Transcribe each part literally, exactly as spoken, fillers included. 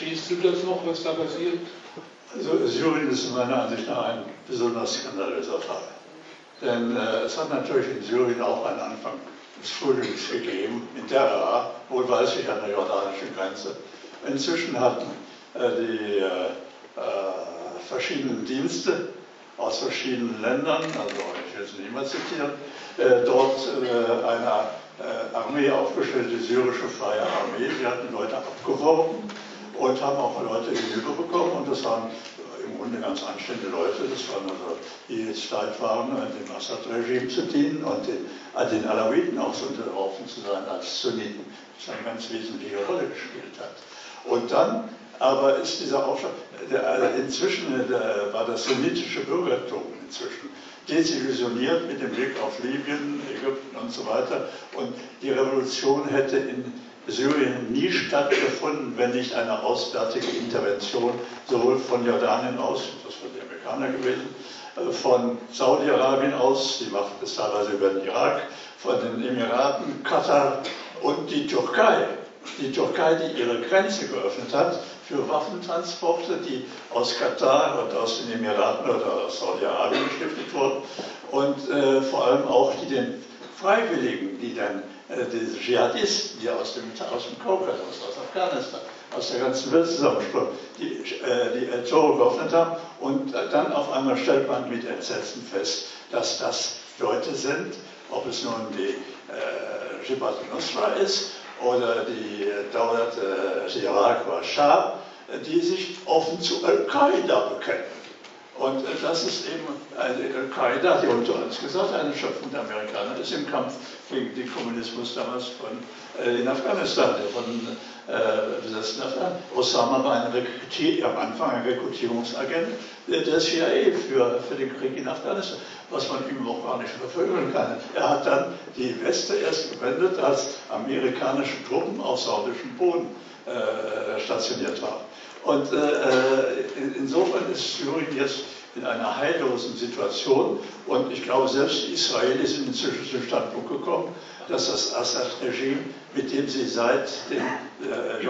verstehst du das noch, was da passiert? Also Syrien ist meiner Ansicht nach ein besonders skandalöser Fall. Denn äh, es hat natürlich in Syrien auch einen Anfang des Frühlings gegeben, in Deraa, wohlweislich an der jordanischen Grenze. Inzwischen hatten äh, die äh, äh, verschiedenen Dienste aus verschiedenen Ländern, also ich will es nicht mehr zitieren, äh, dort äh, eine äh, Armee aufgestellt, die syrische Freie Armee. Die hatten Leute abgeworben und haben auch Leute hinüber bekommen, und das waren im Grunde ganz anständige Leute. Das waren also, die jetzt bereit waren, dem Assad-Regime zu dienen und den, den Alawiten auch so unterworfen zu sein als Sunniten, das eine ganz wesentliche Rolle gespielt hat. Und dann aber ist dieser Aufstand, der, inzwischen der, war das sunnitische Bürgertum inzwischen desillusioniert mit dem Blick auf Libyen, Ägypten und so weiter. Und die Revolution hätte in Syrien nie stattgefunden, wenn nicht eine auswärtige Intervention sowohl von Jordanien aus, das waren die Amerikaner gewesen, von Saudi-Arabien aus, die machten es teilweise über den Irak, von den Emiraten, Katar und die Türkei. Die Türkei, die ihre Grenze geöffnet hat für Waffentransporte, die aus Katar und aus den Emiraten oder aus Saudi-Arabien gestiftet wurden, und äh, vor allem auch die den Freiwilligen, die dann äh, diese Dschihadisten, die aus dem, aus dem Kaukasus, aus Afghanistan, aus der ganzen Welt zusammenströmen, die äh, die Tore geöffnet haben, und äh, dann auf einmal stellt man mit Entsetzen fest, dass das Leute sind, ob es nun die äh, Jibhat al-Nusra ist oder die Daulat äh, Irak wa Shah, die sich offen zu Al-Qaida bekennen. Und äh, das ist eben äh, Al-Qaida, die unter uns gesagt, eine Schöpfung der Amerikaner ist im Kampf gegen den Kommunismus damals von, äh, in Afghanistan, der von äh, besetzten Afghanen. Osama war ein Rekrutier, am Anfang ein Rekrutierungsagent äh, der C I A für, für den Krieg in Afghanistan, was man ihm auch gar nicht verfolgen kann. Er hat dann die Weste erst gewendet, als amerikanische Truppen auf saudischem Boden äh, stationiert waren. Und äh, insofern ist Syrien jetzt in einer heillosen Situation, und ich glaube, selbst die Israelis sind inzwischen zum Standpunkt gekommen, dass das Assad-Regime, mit dem sie seit dem äh,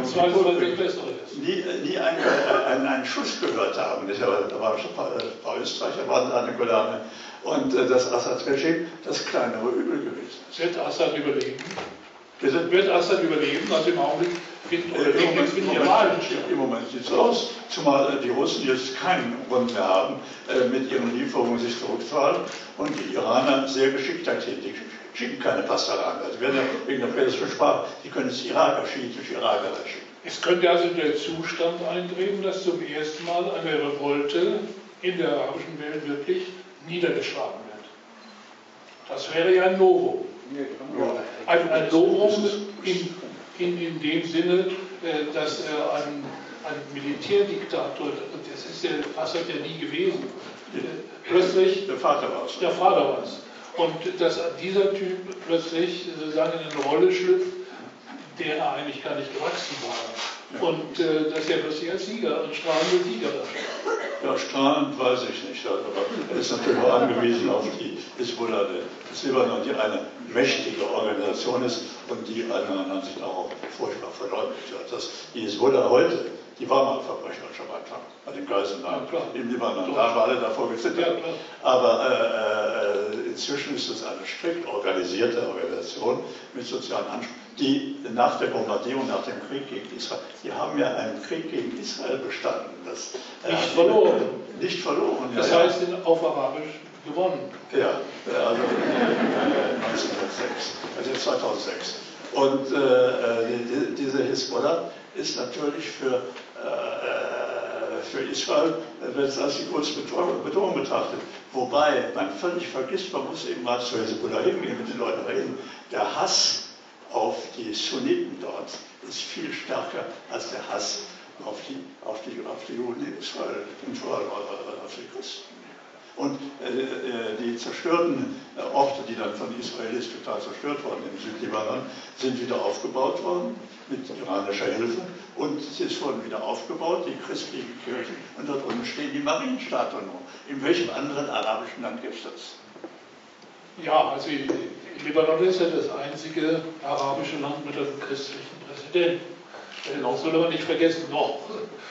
nie, nie einen, einen, einen Schuss gehört haben. Da waren schon ein paar, ein paar Österreicher, waren an der Golane, und äh, das Assad-Regime das kleinere Übel gewesen. Wird Assad überleben? Wird Assad überleben? Also im Augenblick finden äh, im Moment, im Moment, im Moment sieht es aus, zumal äh, die Russen jetzt keinen Grund mehr haben, äh, mit ihren Lieferungen sich zurückzuhalten, und die Iraner sehr geschickt tätig. Die schicken keine Pastaraner, also werden ja wegen der persischen Sprache, die können es Iraker, schiitische Iraker schicken. Es könnte also der Zustand eintreten, dass zum ersten Mal eine Revolte in der arabischen Welt wirklich niedergeschlagen wird. Das wäre ja ein Novum. Ein, ein Novum in, in, in dem Sinne, dass ein, ein Militärdiktator, und das ist der Assad ja nie gewesen, plötzlich, der Vater war es. Der Vater war es. Und dass dieser Typ plötzlich sozusagen in eine Rolle schlüpft, der er eigentlich gar nicht gewachsen war. Und äh, dass er plötzlich als Sieger, ein strahlender Sieger da. Ja, strahlend weiß ich nicht, aber er ist natürlich auch angewiesen auf die Hisbollah des Libanon, die eine mächtige Organisation ist und die einer Ansicht auch furchtbar verleumdet wird. Das, die Hisbollah heute, die war mal verbrecherisch am Anfang, bei den Geiselnahmen ja, im Libanon, da haben wir alle davor gezittert. Ja, aber äh, äh, inzwischen ist es eine strikt organisierte Organisation mit sozialen Ansprüchen, die nach der Bombardierung, nach dem Krieg gegen Israel, die haben ja einen Krieg gegen Israel bestanden. Das, äh, nicht verloren. Nicht verloren, Das ja, heißt, ja. auf Arabisch gewonnen. Ja, also äh, neunzehnhundertsechs, also zweitausendsechs. Und äh, die, diese Hisbollah ist natürlich für, äh, für Israel wird als die größte Bedrohung betrachtet. Wobei man völlig vergisst, man muss eben mal zur Hisbollah hingehen, mit den Leuten reden, der Hass auf die Sunniten dort ist viel stärker als der Hass auf die, auf die, auf die Juden in Israel und vor allem auf die Christen. Und äh, die zerstörten Orte, die dann von Israelis total zerstört wurden im Südlibanon, sind wieder aufgebaut worden mit iranischer Hilfe. Und es wurden wieder aufgebaut, die christlichen Kirchen, und dort unten stehen die Marienstatuen noch. In welchem anderen arabischen Land gibt es das? Ja, also Libanon ist ja das einzige arabische Land mit einem christlichen Präsidenten. Noch soll man nicht vergessen, noch.